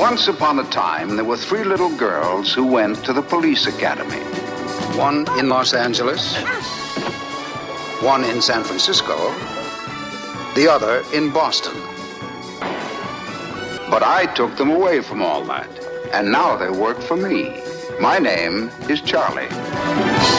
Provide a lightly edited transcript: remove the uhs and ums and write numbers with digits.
Once upon a time, there were 3 little girls who went to the police academy. One in Los Angeles, one in San Francisco, the other in Boston. But I took them away from all that, and now they work for me. My name is Charlie.